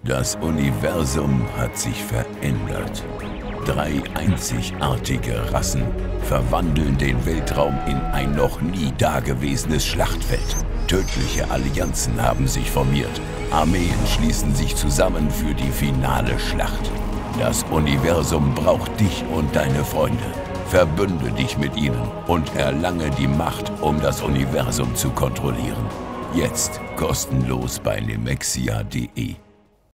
Das Universum hat sich verändert. 3 einzigartige Rassen verwandeln den Weltraum in ein noch nie dagewesenes Schlachtfeld. Tödliche Allianzen haben sich formiert. Armeen schließen sich zusammen für die finale Schlacht. Das Universum braucht dich und deine Freunde. Verbünde dich mit ihnen und erlange die Macht, um das Universum zu kontrollieren. Jetzt kostenlos bei nemexia.de.